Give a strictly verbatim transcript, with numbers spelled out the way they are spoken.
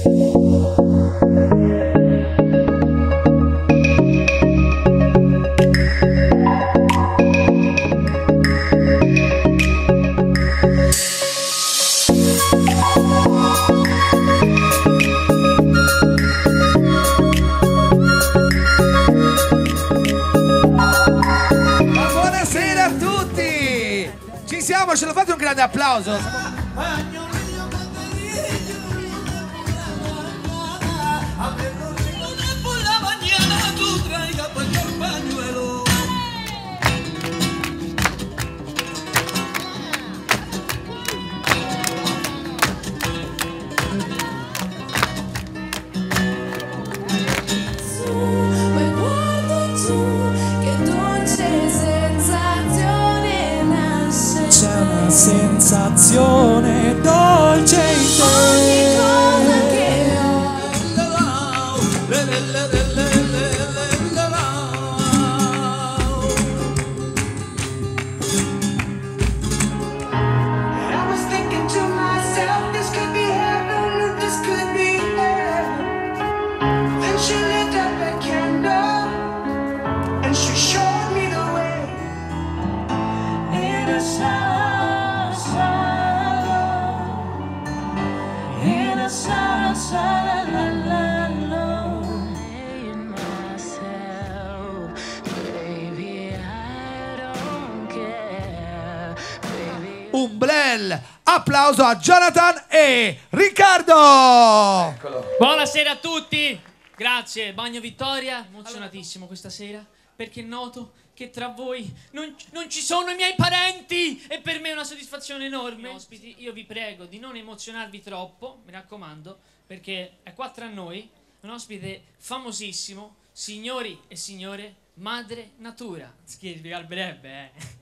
Ce lo fate un grande applauso? Sensazione dolce in te. Ogni cosa che ho. I was thinking to myself, this could be heaven, this could be hell. Then she lit up a candle and she showed me the way. In a sound. Un bel applauso a Jonathan e Riccardo. Eccolo. Buonasera a tutti, grazie. Bagno Vittoria, emozionatissimo questa sera perché noto che tra voi non, non ci sono i miei parenti e per me è una soddisfazione enorme. Ospiti, io vi prego di non emozionarvi troppo, mi raccomando, perché è qua tra noi un ospite famosissimo, signori e signore, Madre Natura. Si spiegherebbe, eh.